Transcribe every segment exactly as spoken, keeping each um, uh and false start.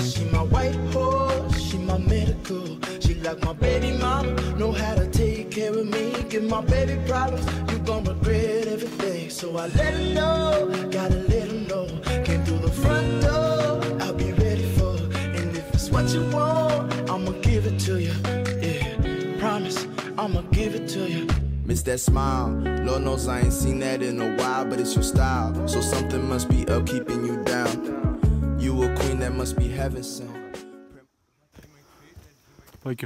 She my white horse, she my medical. She like my baby mama, know how to take care of me. Give my baby problems, you gon' regret every day. So I let her know, gotta let her know. Came through the front door, I'll be ready for her. And if it's what you want, I'ma give it to you. Yeah, promise, I'ma give it to you. Miss that smile, Lord knows I ain't seen that in a while, but it's your style. So something must be up keeping you down. You a queen that must be heaven sent. Thank you.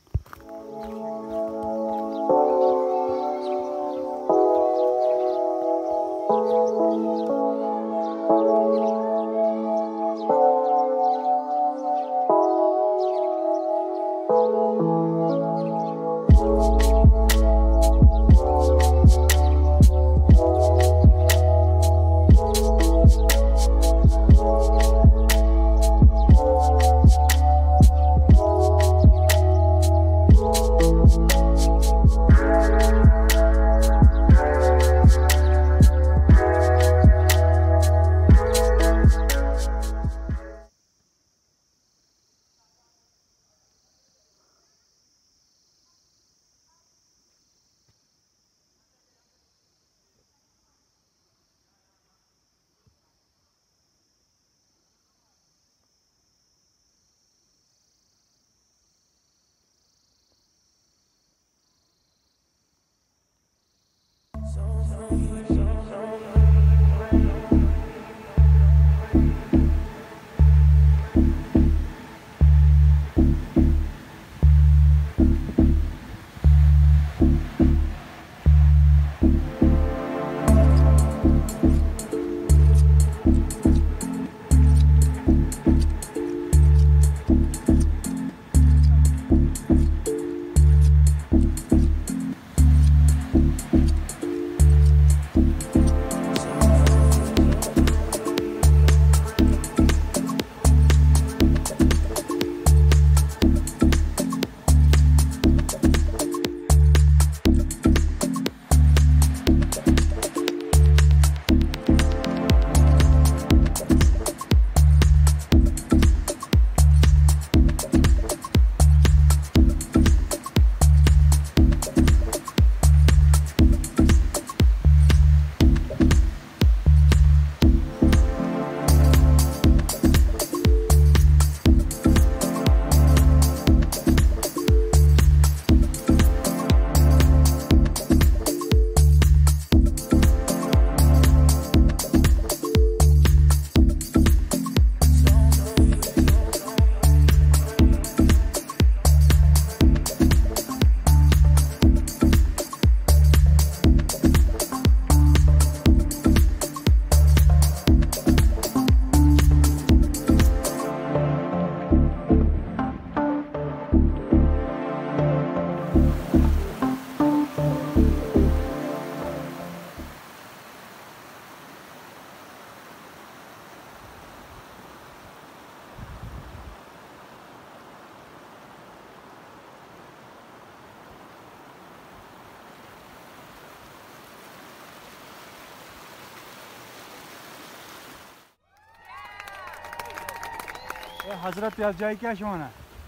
Hazrat yaz जाए क्या Shona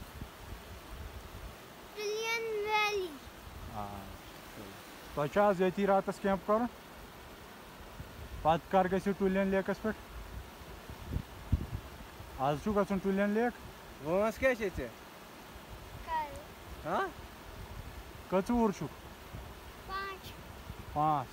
Tuliyan Valley तो अच्छा आज यही रात अस camp करो पात कर गए Tuliyan लेकस पे आज चुक असन Tuliyan लेक वो मस क्या चीज़ है कल हाँ कचूर चुक पाँच पाँच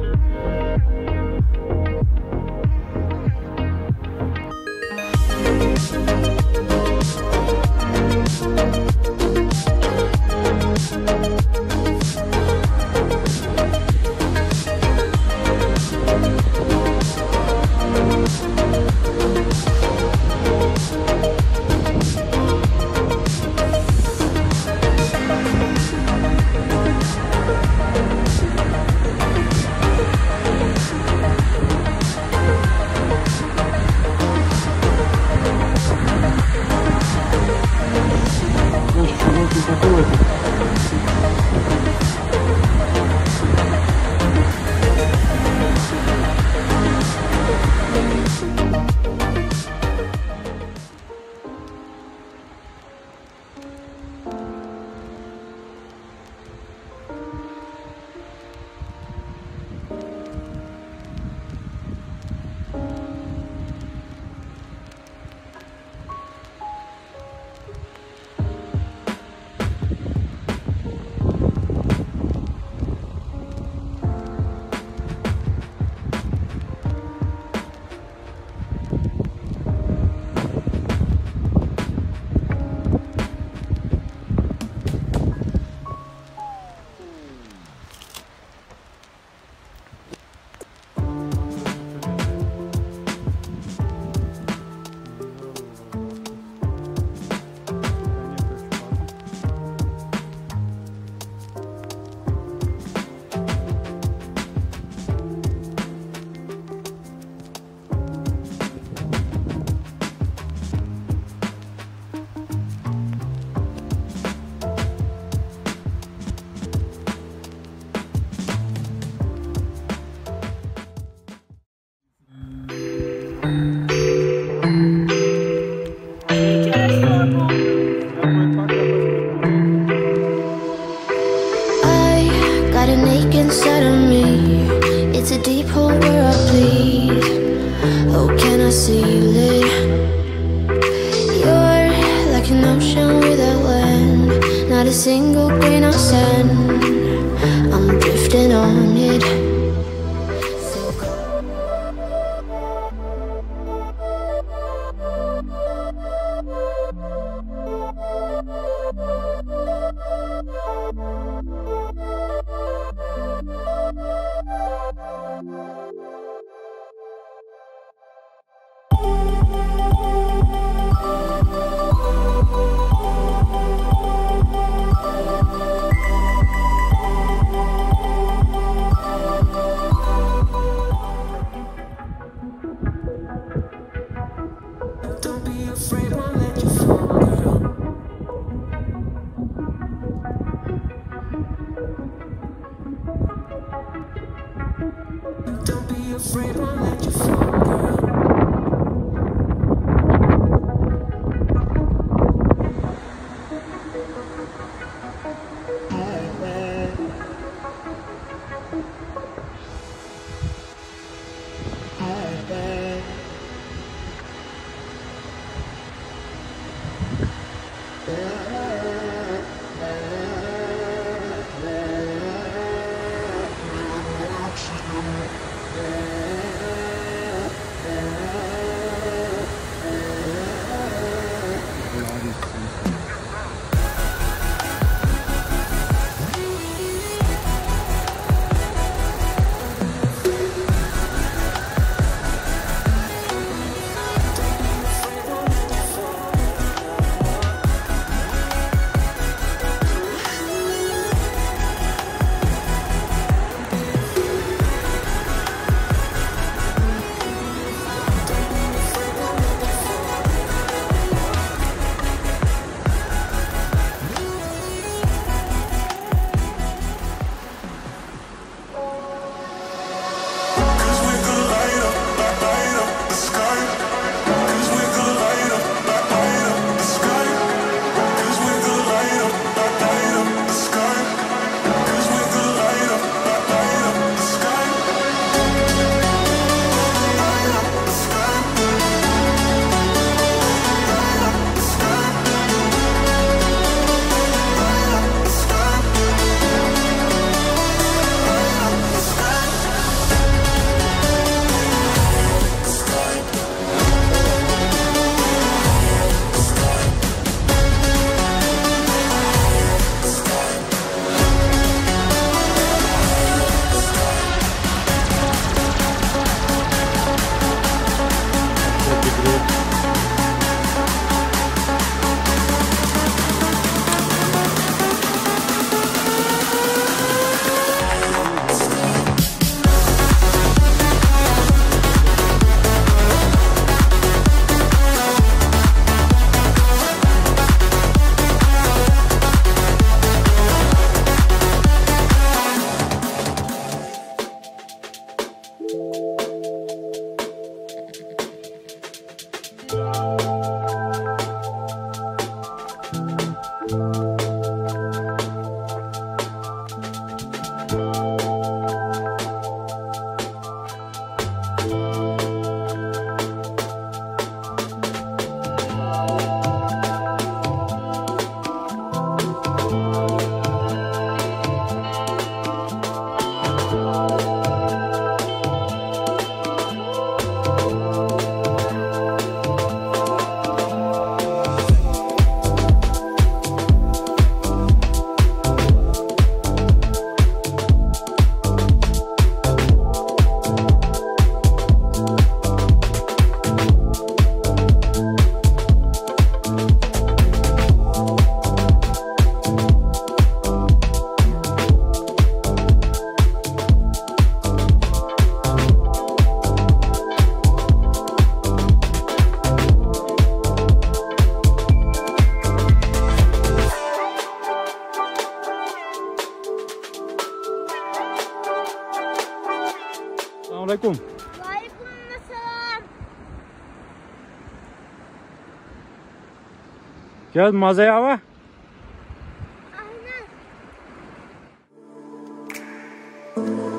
Thank you. inside of me. It's a deep hole where I bleed. Oh, can I seal it? You're like an ocean without land, not a single grain of sand. I'm drifting on it. Assalamualaikum. Waalaikumsalam. क्या मजा आवा? Aynen. Thank